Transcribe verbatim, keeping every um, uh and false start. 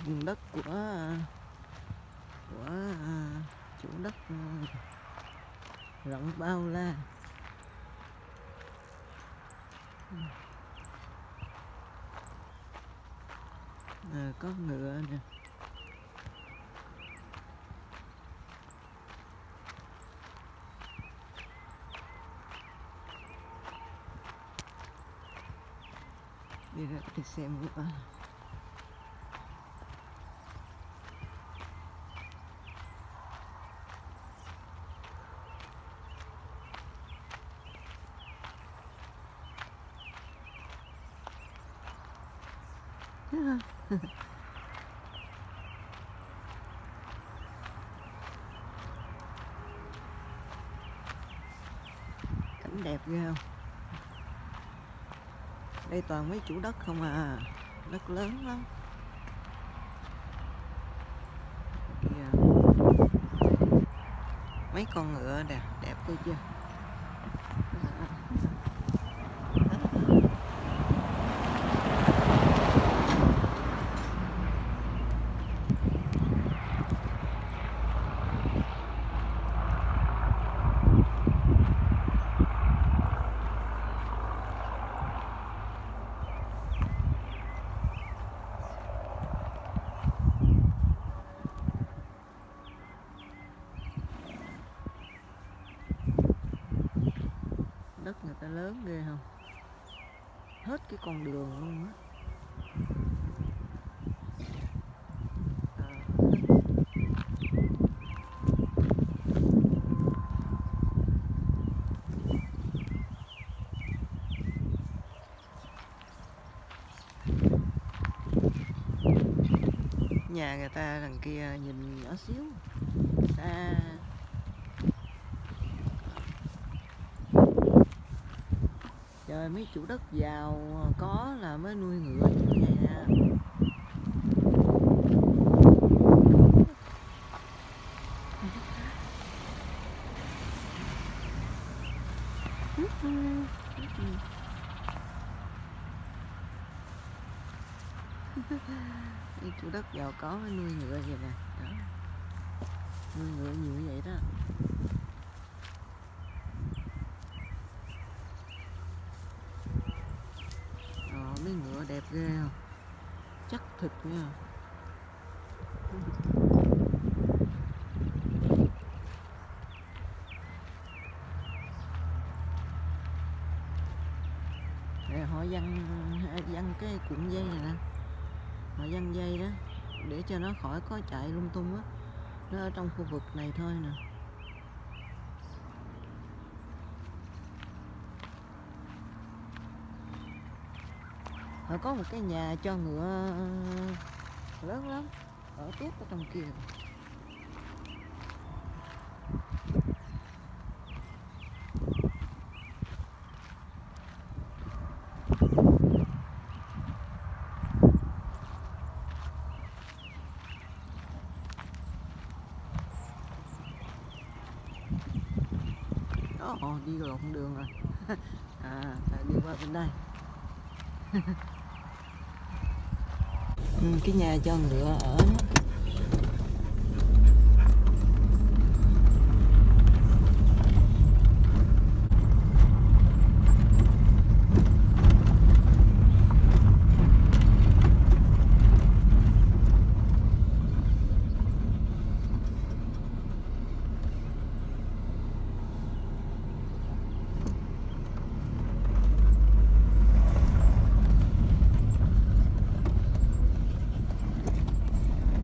vùng đất của của chủ đất rộng bao la. À, có ngựa nè. Đi ra đi xem nữa. Cảnh đẹp ghê không? Đây toàn mấy chủ đất không à, đất lớn lắm. Kìa. Mấy con ngựa đẹp, đẹp thôi chưa? Đất người ta lớn ghê không? Hết cái con đường luôn á. Nhà người ta đằng kia nhìn nhỏ xíu xa. Trời, mấy chủ đất giàu có là mới nuôi ngựa như vậy nè. Mấy chủ đất giàu có mới nuôi ngựa vậy nè. Đó. Nuôi ngựa nhiều như vậy đó. Mấy ngựa đẹp ghê không? Chắc thịt nha. Để họ văng văng cái cuộn dây này nè. Họ văng dây đó để cho nó khỏi có chạy lung tung á. Nó ở trong khu vực này thôi nè. Họ có một cái nhà cho ngựa lớn lắm ở tiếp ở trong kia. Đó, đi lộn đường rồi. À, đi qua bên đây. Ừ, cái nhà cho ngựa ở đó.